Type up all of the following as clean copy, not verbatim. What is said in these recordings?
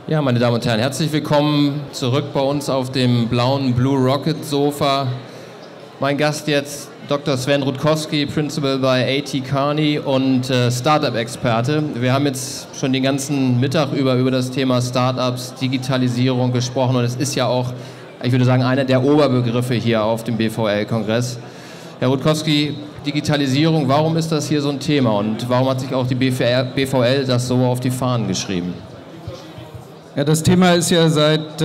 Ja, meine Damen und Herren, herzlich willkommen zurück bei uns auf dem blauen Blue Rocket Sofa. Mein Gast jetzt Dr. Sven Rutkowski, Principal bei A.T. Kearney und Startup-Experte. Wir haben jetzt schon den ganzen Mittag über das Thema Startups, Digitalisierung gesprochen und es ist ja auch, ich würde sagen, einer der Oberbegriffe hier auf dem BVL-Kongress. Herr Rutkowski, Digitalisierung, warum ist das hier so ein Thema und warum hat sich auch die BVL das so auf die Fahnen geschrieben? Ja, das Thema ist ja seit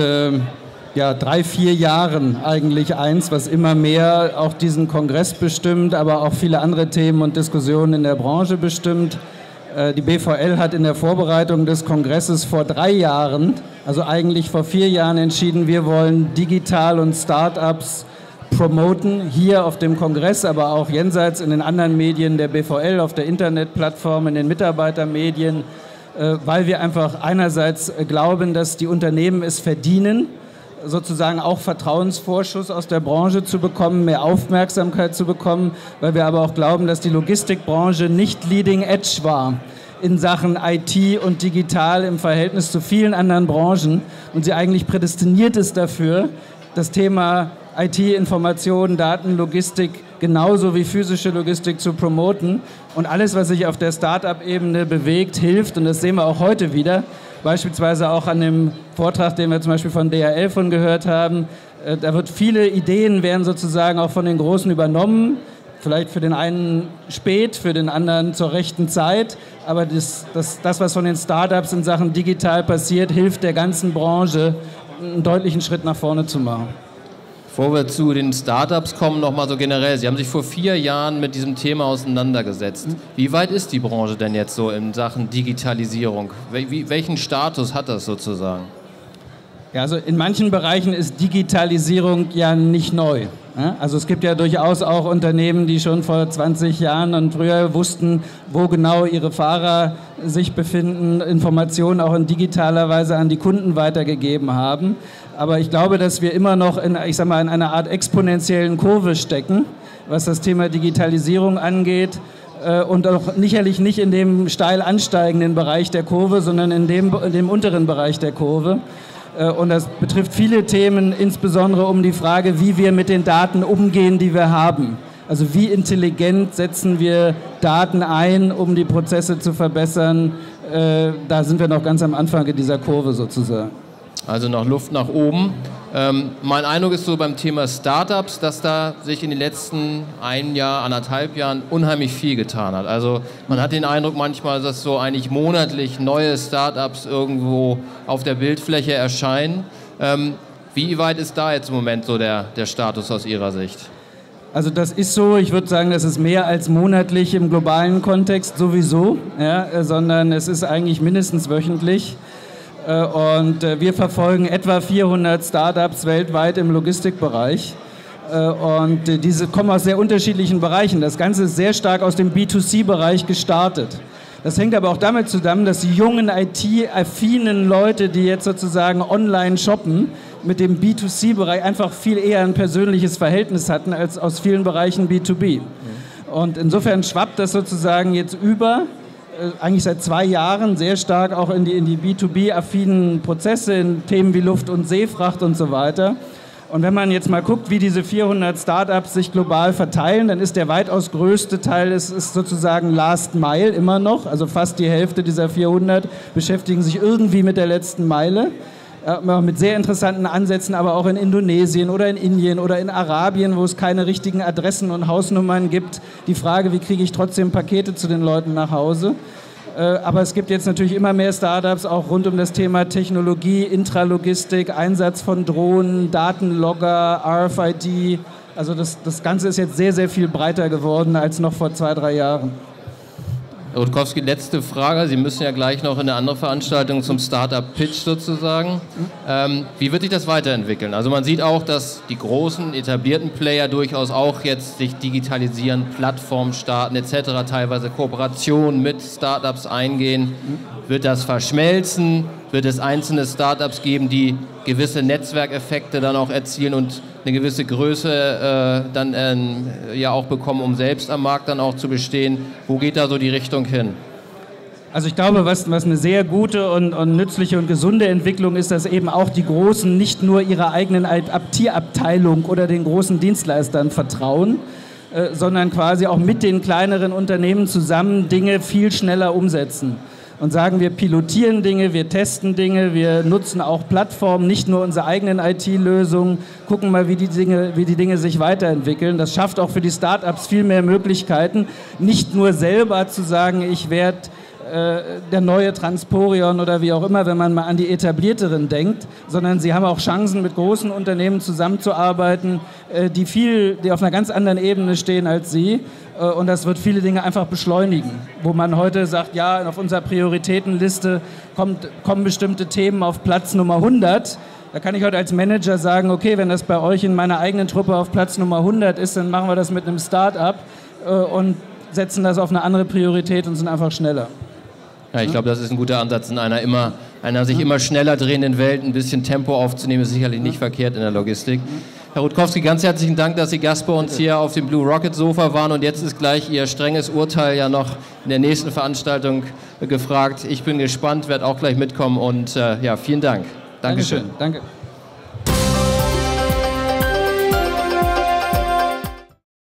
3-4 Jahren eigentlich eins, was immer mehr auch diesen Kongress bestimmt, aber auch viele andere Themen und Diskussionen in der Branche bestimmt. Die BVL hat in der Vorbereitung des Kongresses vor 3 Jahren, also eigentlich vor 4 Jahren entschieden, wir wollen digital und Startups promoten, hier auf dem Kongress, aber auch jenseits in den anderen Medien der BVL, auf der Internetplattform, in den Mitarbeitermedien, weil wir einfach einerseits glauben, dass die Unternehmen es verdienen, sozusagen auch Vertrauensvorschuss aus der Branche zu bekommen, mehr Aufmerksamkeit zu bekommen, weil wir aber auch glauben, dass die Logistikbranche nicht leading edge war in Sachen IT und digital im Verhältnis zu vielen anderen Branchen und sie eigentlich prädestiniert ist dafür, das Thema IT, Information, Daten, Logistik genauso wie physische Logistik zu promoten. Und alles, was sich auf der Start-up-Ebene bewegt, hilft. Und das sehen wir auch heute wieder. Beispielsweise auch an dem Vortrag, den wir zum Beispiel von DHL von gehört haben. Da wird viele Ideen werden sozusagen auch von den Großen übernommen. Vielleicht für den einen spät, für den anderen zur rechten Zeit. Aber das, was von den Startups in Sachen digital passiert, hilft der ganzen Branche, einen deutlichen Schritt nach vorne zu machen. Bevor wir zu den Startups kommen, nochmal so generell. Sie haben sich vor 4 Jahren mit diesem Thema auseinandergesetzt. Wie weit ist die Branche denn jetzt so in Sachen Digitalisierung? Welchen Status hat das sozusagen? Ja, also in manchen Bereichen ist Digitalisierung ja nicht neu. Also es gibt ja durchaus auch Unternehmen, die schon vor 20 Jahren und früher wussten, wo genau ihre Fahrer sich befinden, Informationen auch in digitaler Weise an die Kunden weitergegeben haben. Aber ich glaube, dass wir immer noch in einer Art exponentiellen Kurve stecken, was das Thema Digitalisierung angeht. Und auch sicherlich nicht in dem steil ansteigenden Bereich der Kurve, sondern in dem unteren Bereich der Kurve. Und das betrifft viele Themen, insbesondere um die Frage, wie wir mit den Daten umgehen, die wir haben. Also wie intelligent setzen wir Daten ein, um die Prozesse zu verbessern. Da sind wir noch ganz am Anfang dieser Kurve sozusagen. Also noch Luft nach oben. Mein Eindruck ist so beim Thema Startups, dass da sich in den letzten 1,5 Jahren unheimlich viel getan hat. Also man hat den Eindruck manchmal, dass so eigentlich monatlich neue Startups irgendwo auf der Bildfläche erscheinen. Wie weit ist da jetzt im Moment so der Status aus Ihrer Sicht? Also das ist so, ich würde sagen, das ist mehr als monatlich im globalen Kontext sowieso, ja, sondern es ist eigentlich mindestens wöchentlich. Und wir verfolgen etwa 400 Startups weltweit im Logistikbereich. Und diese kommen aus sehr unterschiedlichen Bereichen. Das Ganze ist sehr stark aus dem B2C-Bereich gestartet. Das hängt aber auch damit zusammen, dass die jungen IT-affinen Leute, die jetzt sozusagen online shoppen, mit dem B2C-Bereich einfach viel eher ein persönliches Verhältnis hatten als aus vielen Bereichen B2B. Und insofern schwappt das sozusagen jetzt eigentlich seit 2 Jahren sehr stark auch in die B2B-affinen Prozesse, in Themen wie Luft- und Seefracht und so weiter. Und wenn man jetzt mal guckt, wie diese 400 Startups sich global verteilen, dann ist der weitaus größte Teil ist sozusagen Last Mile immer noch. Also fast die Hälfte dieser 400 beschäftigen sich irgendwie mit der letzten Meile. Mit sehr interessanten Ansätzen, aber auch in Indonesien oder in Indien oder in Arabien, wo es keine richtigen Adressen und Hausnummern gibt. Die Frage, wie kriege ich trotzdem Pakete zu den Leuten nach Hause? Aber es gibt jetzt natürlich immer mehr Startups, auch rund um das Thema Technologie, Intralogistik, Einsatz von Drohnen, Datenlogger, RFID. Also das Ganze ist jetzt sehr, sehr viel breiter geworden als noch vor 2-3 Jahren. Herr Rutkowski, letzte Frage. Sie müssen ja gleich noch in eine andere Veranstaltung zum Startup-Pitch sozusagen. Wie wird sich das weiterentwickeln? Also man sieht auch, dass die großen, etablierten Player durchaus auch jetzt sich digitalisieren, Plattformen starten etc., teilweise Kooperationen mit Startups eingehen. Wird das verschmelzen? Wird es einzelne Startups geben, die gewisse Netzwerkeffekte dann auch erzielen und eine gewisse Größe dann ja auch bekommen, um selbst am Markt dann auch zu bestehen? Wo geht da so die Richtung hin? Also ich glaube, was eine sehr gute und nützliche und gesunde Entwicklung ist, dass eben auch die Großen nicht nur ihrer eigenen IT-Abteilung oder den großen Dienstleistern vertrauen, sondern quasi auch mit den kleineren Unternehmen zusammen Dinge viel schneller umsetzen. Und sagen, wir pilotieren Dinge, wir testen Dinge, wir nutzen auch Plattformen, nicht nur unsere eigenen IT-Lösungen, gucken mal, wie die Dinge sich weiterentwickeln. Das schafft auch für die Startups viel mehr Möglichkeiten, nicht nur selber zu sagen, ich werde der neue Transporion oder wie auch immer, wenn man mal an die etablierteren denkt, sondern sie haben auch Chancen, mit großen Unternehmen zusammenzuarbeiten, die auf einer ganz anderen Ebene stehen als sie. Und das wird viele Dinge einfach beschleunigen. Wo man heute sagt, ja, auf unserer Prioritätenliste kommen bestimmte Themen auf Platz Nummer 100. Da kann ich heute als Manager sagen, okay, wenn das bei euch in meiner eigenen Truppe auf Platz Nummer 100 ist, dann machen wir das mit einem Start-up und setzen das auf eine andere Priorität und sind einfach schneller. Ja, ich glaube, das ist ein guter Ansatz. In einer sich immer schneller drehenden Welt ein bisschen Tempo aufzunehmen, ist sicherlich nicht verkehrt in der Logistik. Herr Rutkowski, ganz herzlichen Dank, dass Sie Gast bei uns hier auf dem Blue Rocket Sofa waren. Und jetzt ist gleich Ihr strenges Urteil ja noch in der nächsten Veranstaltung gefragt. Ich bin gespannt, werde auch gleich mitkommen. Und ja, vielen Dank. Dankeschön. Danke.